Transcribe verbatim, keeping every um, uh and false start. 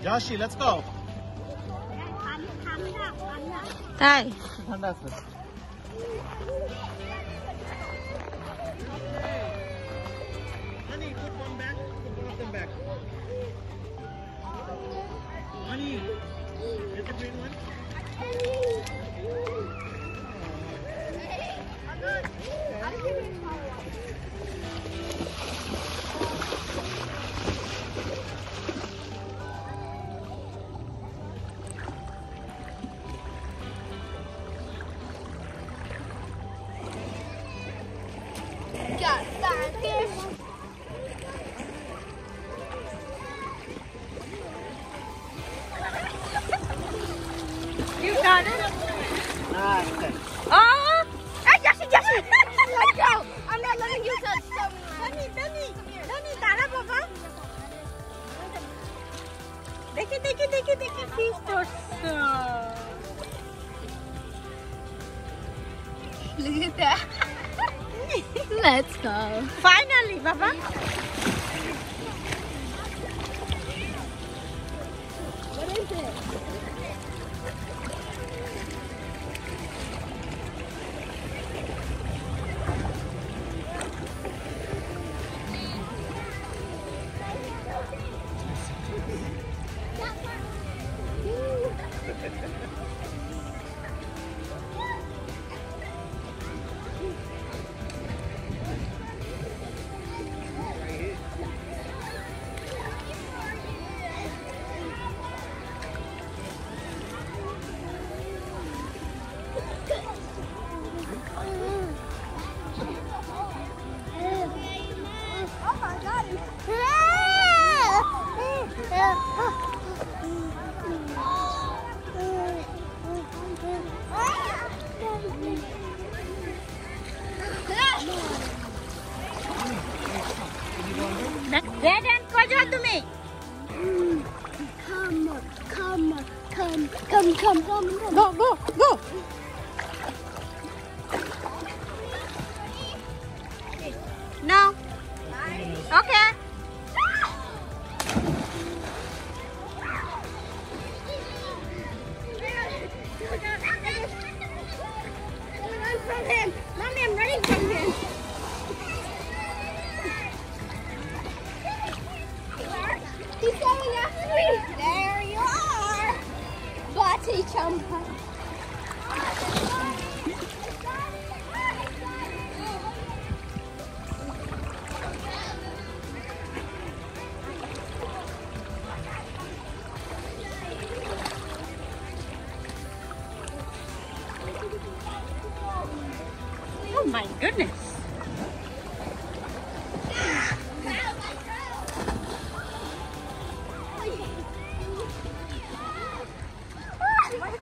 Joshi, let's go. Đây. Honey, put one back. Put one of them back. Honey, get the green one. You got it? Nice. Oh! Hey, Joshi, Joshi! Let's go! I'm not letting you touch someone. Dani, Dani! Dani, तारा बाबा! देखिए, देखिए, देखिए, देखिए, he's so soft. Look at that. Let's go. Finally, Baba. What is it? Dad and Kojo तुम्हें. Come on, come on, come, come, come, come, come. Go, go, go. No. Okay. Run from him! Mommy, I'm running from him! He's coming after me! There you are! Bati Champa! Oh my goodness.